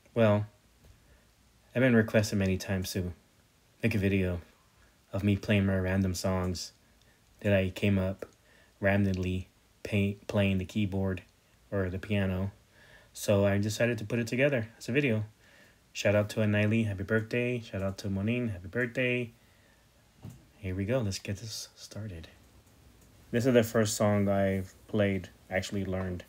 Well, I've been requested many times to make a video of me playing my random songs that I came up randomly playing the keyboard or the piano. So I decided to put it together as a video. Shout out to Anaili, happy birthday. Shout out to Monin, happy birthday. Here we go, let's get this started. This is the first song I've played, actually learned.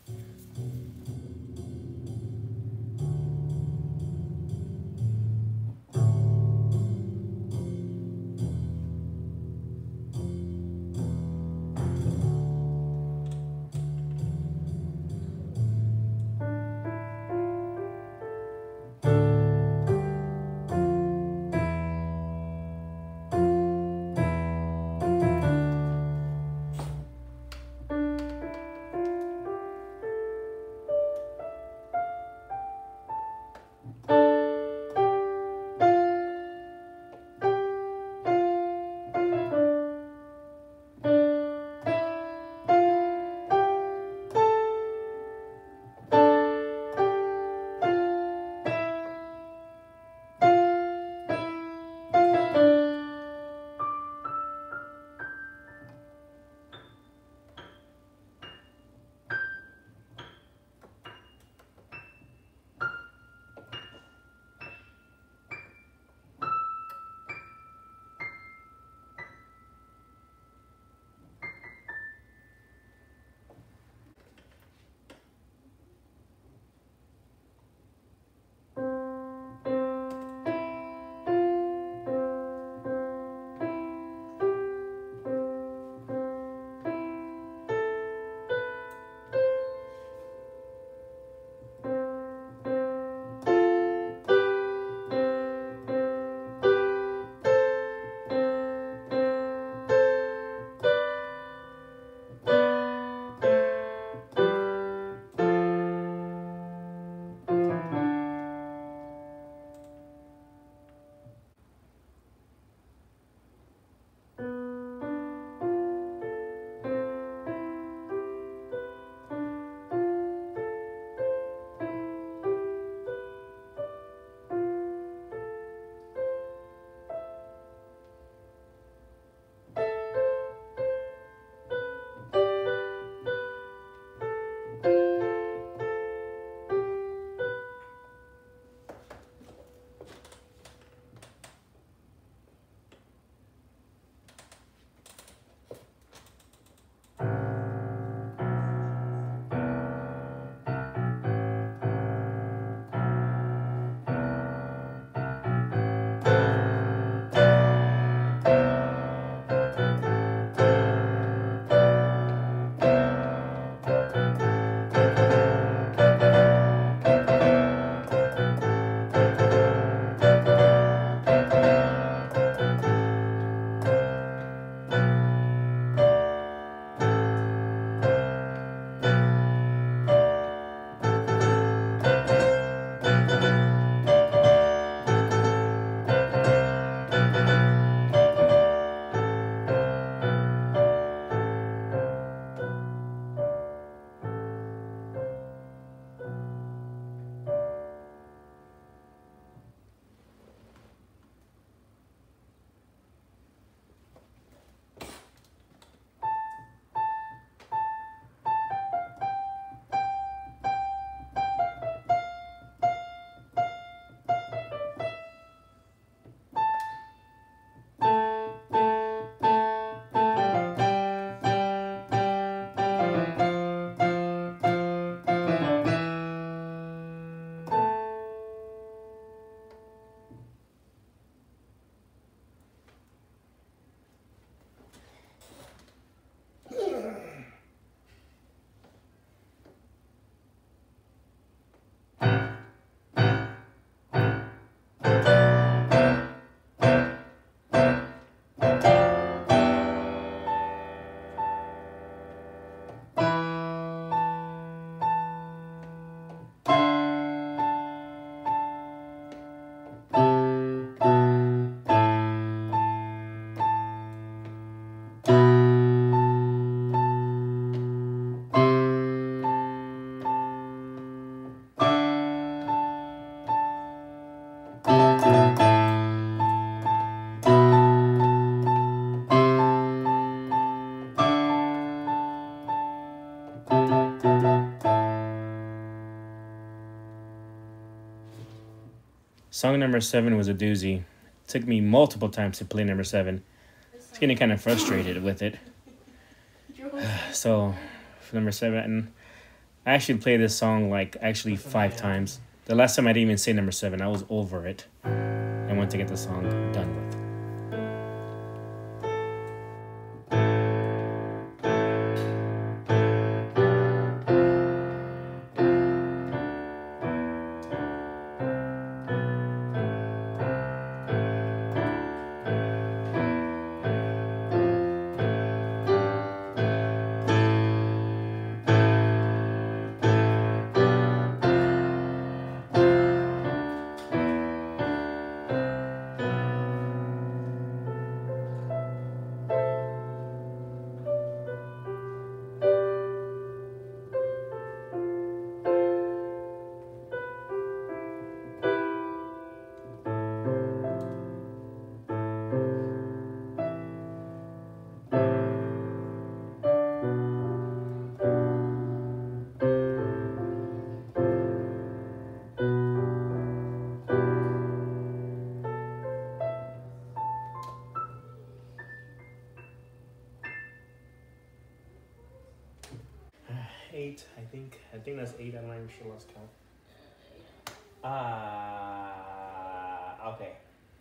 Song number 7 was a doozy. It took me multiple times to play number 7. I was getting kind of frustrated with it. So, for number 7, I actually played this song like actually 5 times. The last time I didn't even say number 7. I was over it. I wanted to get the song done with. Eight, I think that's 8. I'm not even sure lost count. Okay.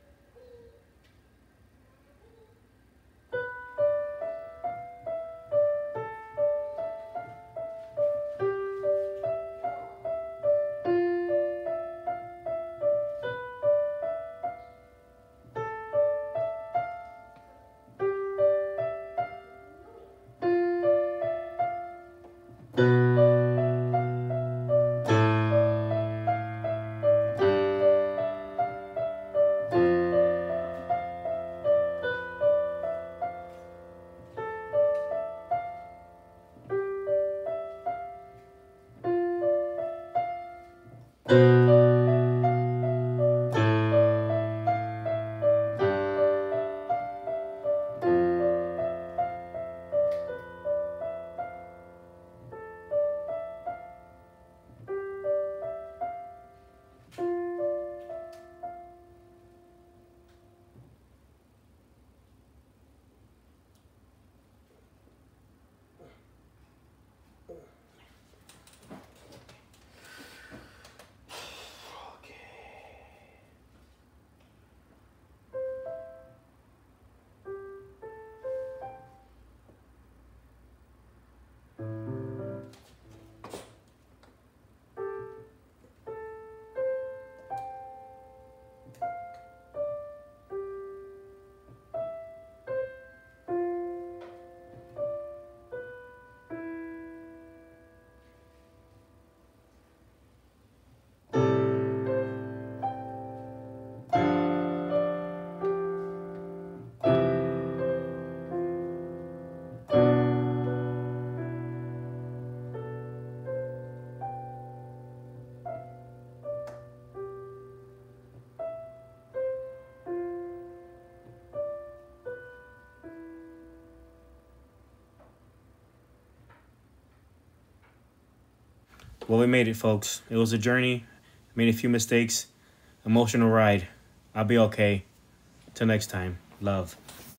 Well, we made it, folks. It was a journey. Made a few mistakes. Emotional ride. I'll be okay. Till next time. Love.